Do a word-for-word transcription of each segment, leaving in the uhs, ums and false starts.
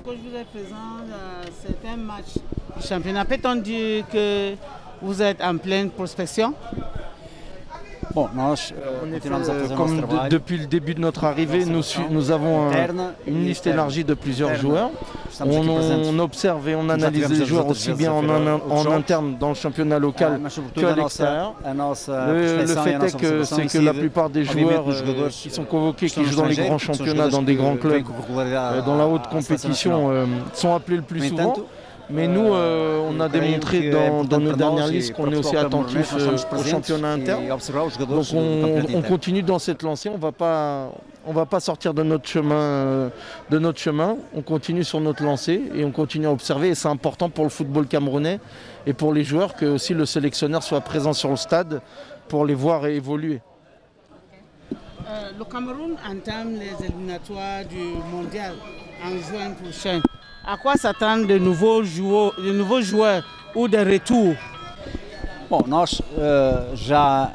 Quand je vous ai présent, c'est un match du championnat. Peut-on dire que vous êtes en pleine prospection? Bom, nós continuamos a fazer comme de, depuis le début de notre arrivée, nous, nous avons un, une liste élargie de plusieurs joueurs. On, on observe et on analyse les joueurs aussi bien en, en, en interne dans le championnat local qu'à l'extérieur. Le, le fait est que c'est que la plupart des joueurs euh, qui sont convoqués, qui jouent dans les grands championnats, dans des grands clubs, euh, dans la haute compétition, euh, sont appelés le plus souvent. Mais nous, euh, on a démontré dans, dans nos dernières listes qu'on est aussi attentif euh, au championnat interne. Donc on, on continue dans cette lancée, on ne va pas, on va pas sortir de notre, chemin, euh, de notre chemin, on continue sur notre lancée et on continue à observer. Et c'est important pour le football camerounais et pour les joueurs que aussi le sélectionneur soit présent sur le stade pour les voir évoluer. Euh, le Cameroun entame les éliminatoires du mondial en juin prochain. À quoi s'attendent de nouveaux joueurs, de nouveaux joueurs ou des retours? Bom, nós uh, já,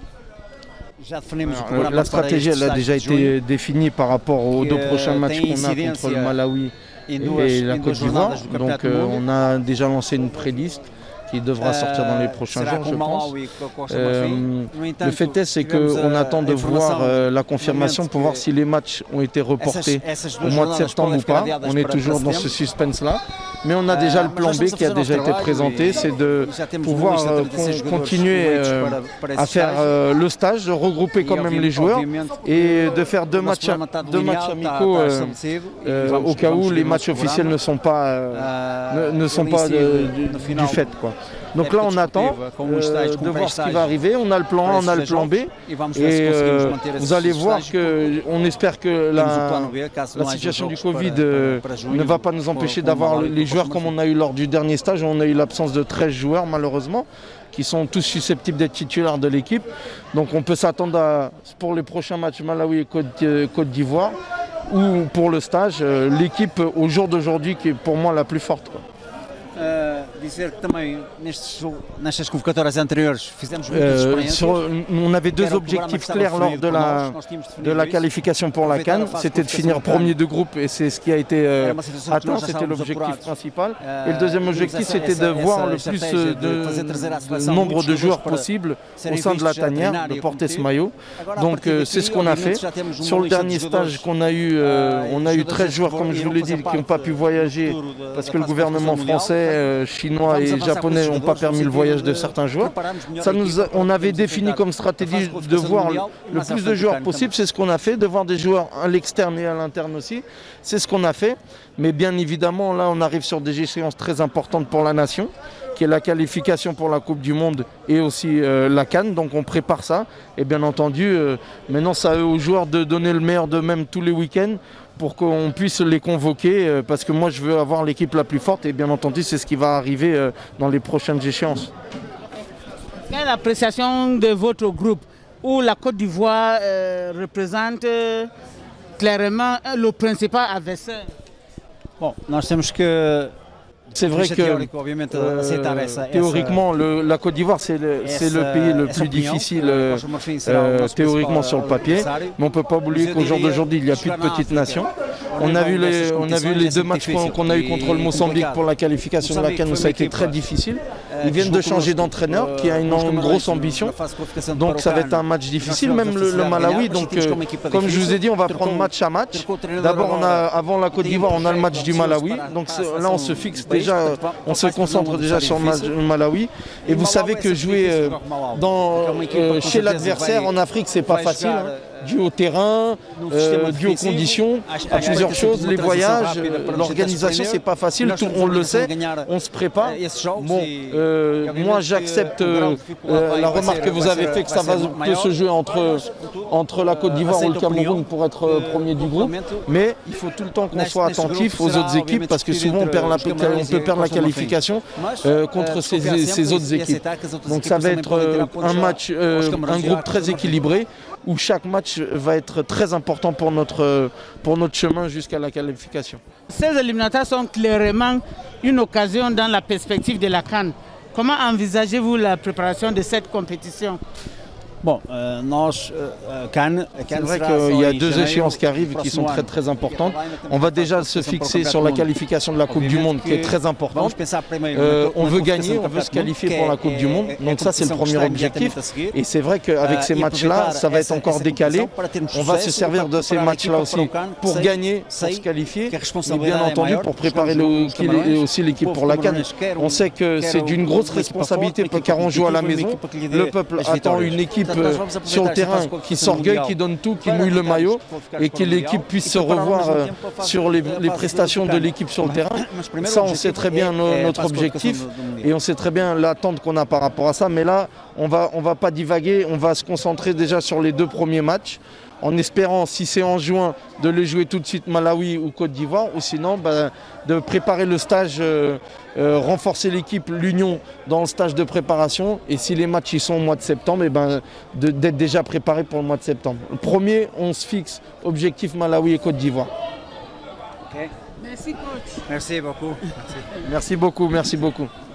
já definimos o programa. La stratégie elle a déjà été définie par rapport aux deux prochains matchs qu'on a contre le Malawi et la Côte d'Ivoire. Donc euh, on a déjà lancé une pré-liste qui devra sortir dans les prochains jours, je pense. Euh, le fait est, c'est qu'on attend de voir euh, la confirmation pour voir si les matchs ont été reportés au mois de septembre ou pas. On est toujours dans ce suspense-là. Mais on a déjà le plan B qui a déjà été présenté, c'est de pouvoir euh, con continuer euh, à faire euh, le stage, de regrouper quand même les joueurs et de faire deux matchs, deux matchs amicaux euh, euh, au cas où les matchs officiels ne sont pas, euh, ne, ne sont pas de, du, du fait, quoi. Donc là on attend euh, de voir ce qui va arriver, on a le plan A, on a le plan B et euh, vous allez voir qu'on espère que la, la situation du Covid euh, ne va pas nous empêcher d'avoir les joueurs comme on a eu lors du dernier stage où on a eu l'absence de treize joueurs malheureusement qui sont tous susceptibles d'être titulaires de l'équipe. Donc on peut s'attendre pour les prochains matchs Malawi et Côte, euh, Côte d'Ivoire ou pour le stage, euh, l'équipe au jour d'aujourd'hui qui est pour moi la plus forte, quoi. Uh, dizer que também nestes, nestas convocatórias anteriores fizemos muitas experiências. Euh, on avait deux objectifs clairs lors de la, de la qualification pour la CAN, c'était de finir premier de groupe et c'est ce qui a été euh, atteint, c'était l'objectif principal. Et le deuxième objectif c'était de voir le plus de, de nombre de joueurs possible au sein de la tanière, de porter ce maillot. Donc euh, c'est ce qu'on a fait. Sur le dernier stage qu'on a eu, euh, on a eu treize joueurs comme je vous l'ai dit qui n'ont pas pu voyager parce que le gouvernement français, Euh, chinois et japonais n'ont pas permis le voyage de certains joueurs. Ça nous a, on avait défini comme stratégie de voir le, le plus de joueurs possible, c'est ce qu'on a fait, de voir des joueurs à l'externe et à l'interne aussi, c'est ce qu'on a fait. Mais bien évidemment, là on arrive sur des échéances très importantes pour la nation, qui est la qualification pour la Coupe du Monde et aussi euh, la CAN, donc on prépare ça. Et bien entendu, euh, maintenant c'est à eux aux joueurs de donner le meilleur d'eux-mêmes tous les week-ends, pour qu'on puisse les convoquer, euh, parce que moi je veux avoir l'équipe la plus forte et bien entendu c'est ce qui va arriver euh, dans les prochaines échéances. Quelle est l'appréciation de votre groupe où la Côte d'Ivoire euh, représente euh, clairement euh, le principal adversaire? Bon, nós temos que C'est vrai que euh, théoriquement le, la Côte d'Ivoire c'est le, le pays le plus difficile euh, euh, théoriquement sur le papier, mais on ne peut pas oublier qu'au jour d'aujourd'hui il n'y a plus de petites nations. On a vu les, on a vu les deux matchs qu'on a eu contre le Mozambique pour la qualification de la CAN où ça a été très difficile. Ils viennent de changer d'entraîneur qui a une, une grosse ambition, donc ça va être un match difficile, même le, le Malawi. Donc euh, comme je vous ai dit, on va prendre match à match. D'abord on a, avant la Côte d'Ivoire on a le match du Malawi, donc là on se fixe déjà, on se concentre déjà sur le Malawi. Et vous savez que jouer euh, dans, euh, chez l'adversaire en Afrique c'est pas facile, hein, dû au terrain, euh, dû aux conditions, à plusieurs choses, les voyages, l'organisation c'est pas facile, tout, on le sait, on se prépare. Bon, euh, moi j'accepte euh, euh, la remarque que vous avez fait que ça va que se jouer entre, entre la Côte d'Ivoire ou le Cameroun pour être euh, premier du groupe, mais il faut tout le temps qu'on soit attentif aux autres équipes parce que souvent on, perd la, on peut perdre la qualification euh, contre ces, ces autres équipes. Donc ça va être euh, un match, euh, un groupe très équilibré où chaque match va être très important pour notre, pour notre chemin jusqu'à la qualification. Ces éliminatoires sont clairement une occasion dans la perspective de la CAN. Comment envisagez-vous la préparation de cette compétition? Bon, euh, nós, euh, Cannes, c'est vrai qu'il y a deux échéances qui arrivent qui sont très très importantes. On va déjà se fixer sur la qualification de la Coupe du Monde qui est très importante. Euh, on veut gagner, on veut se qualifier pour la Coupe du Monde. Donc ça c'est le premier objectif. Et c'est vrai qu'avec ces matchs-là, ça va être encore décalé. On va se servir de ces matchs-là aussi pour gagner, pour se qualifier. Et bien entendu pour préparer le, aussi l'équipe pour la Cannes. On sait que c'est d'une grosse responsabilité car on joue à la maison. Le peuple attend une équipe sur le terrain qui s'orgueille, qui donne tout, qui mouille le maillot et que l'équipe puisse se revoir sur les, les prestations de l'équipe sur le terrain. Ça, on sait très bien no, notre objectif et on sait très bien l'attente qu'on a par rapport à ça. Mais là, on va, on va pas divaguer, on va se concentrer déjà sur les deux premiers matchs, en espérant, si c'est en juin, de les jouer tout de suite Malawi ou Côte d'Ivoire, ou sinon bah, de préparer le stage, euh, euh, renforcer l'équipe, l'union dans le stage de préparation. Et si les matchs ils sont au mois de septembre, et ben, de, d'être déjà préparé pour le mois de septembre. Le premier, on se fixe objectif Malawi et Côte d'Ivoire. Okay. Merci coach. Merci beaucoup. Merci. Merci beaucoup, merci beaucoup.